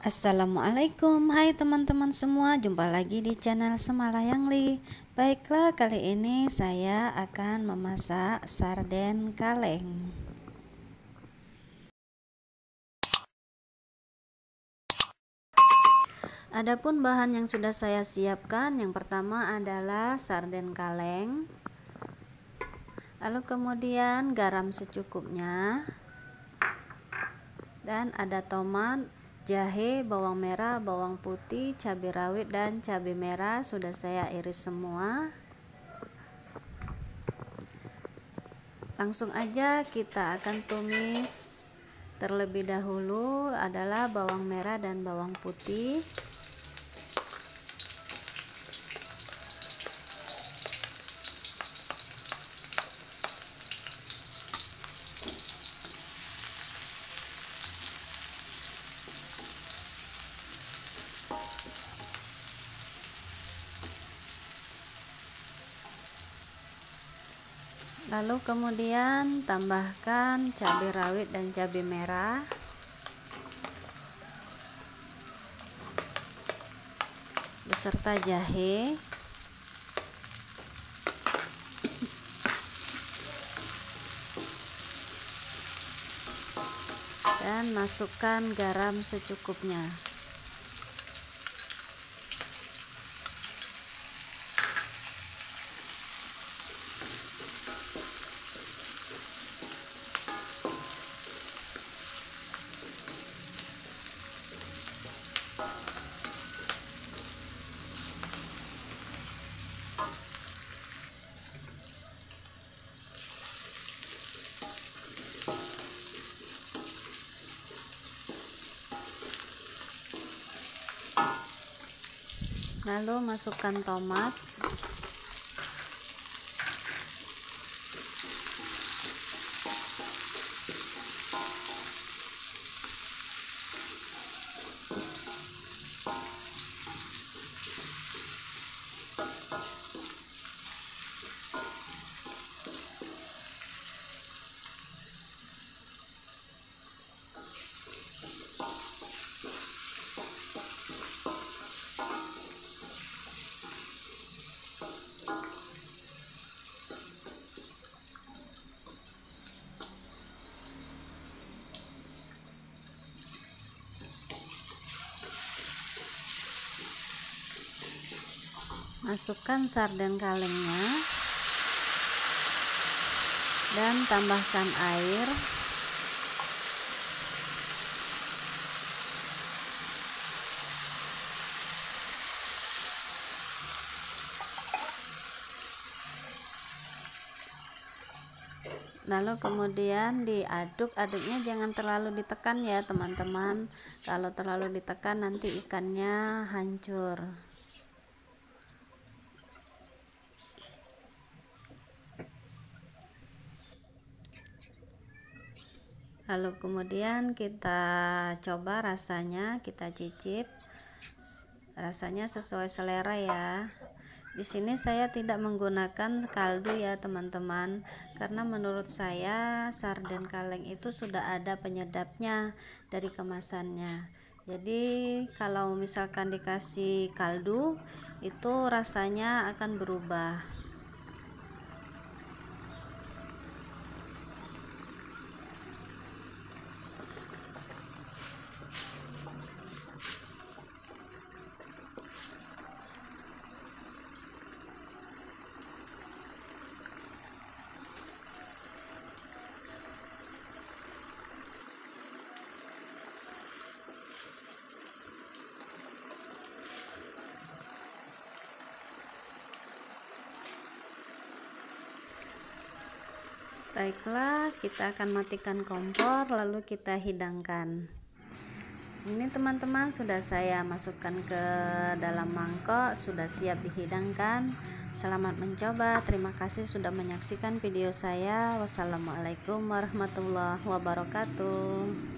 Assalamualaikum, hai teman-teman semua, jumpa lagi di channel Semalayang Li. Baiklah, kali ini saya akan memasak sarden kaleng. Adapun bahan yang sudah saya siapkan, yang pertama adalah sarden kaleng, lalu kemudian garam secukupnya, dan ada tomat, jahe, bawang merah, bawang putih, cabai rawit, dan cabai merah sudah saya iris semua. Langsung aja kita akan tumis. Terlebih dahulu adalah bawang merah dan bawang putih. Lalu kemudian tambahkan cabai rawit dan cabai merah, beserta jahe, dan masukkan garam secukupnya. Lalu masukkan tomat, masukkan sarden kalengnya, dan tambahkan air. Lalu kemudian diaduk-aduknya, jangan terlalu ditekan ya teman-teman. Kalau terlalu ditekan nanti ikannya hancur. Lalu kemudian kita coba rasanya, kita cicip. Rasanya sesuai selera ya. Di sini saya tidak menggunakan kaldu ya teman-teman, karena menurut saya sarden kaleng itu sudah ada penyedapnya dari kemasannya. Jadi kalau misalkan dikasih kaldu itu rasanya akan berubah. Baiklah, kita akan matikan kompor lalu kita hidangkan. Ini teman-teman sudah saya masukkan ke dalam mangkok, sudah siap dihidangkan. Selamat mencoba. Terima kasih sudah menyaksikan video saya. Wassalamualaikum warahmatullahi wabarakatuh.